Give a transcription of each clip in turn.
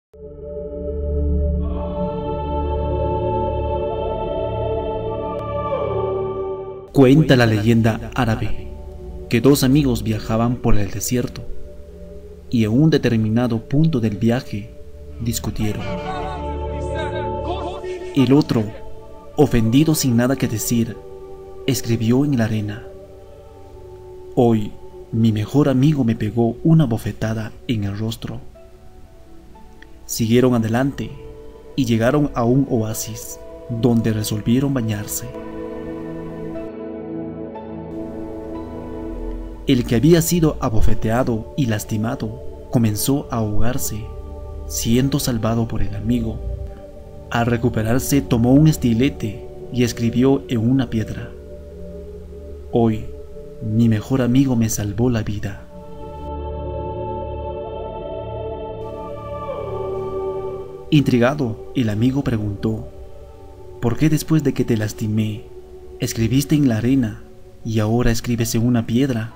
Cuenta la leyenda árabe que dos amigos viajaban por el desierto y en un determinado punto del viaje discutieron. El otro, ofendido sin nada que decir, escribió en la arena: «Hoy mi mejor amigo me pegó una bofetada en el rostro». Siguieron adelante y llegaron a un oasis donde resolvieron bañarse. El que había sido abofeteado y lastimado comenzó a ahogarse, siendo salvado por el amigo. Al recuperarse, tomó un estilete y escribió en una piedra: «Hoy mi mejor amigo me salvó la vida». Intrigado, el amigo preguntó: «¿Por qué después de que te lastimé, escribiste en la arena y ahora escribes en una piedra?».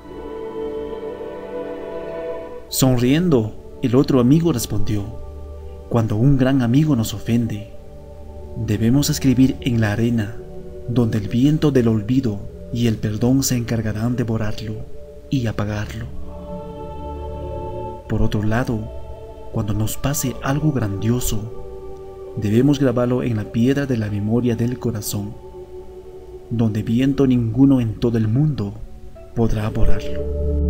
Sonriendo, el otro amigo respondió: «Cuando un gran amigo nos ofende, debemos escribir en la arena, donde el viento del olvido y el perdón se encargarán de borrarlo y apagarlo. Por otro lado, cuando nos pase algo grandioso, debemos grabarlo en la piedra de la memoria del corazón, donde viento ninguno en todo el mundo podrá borrarlo».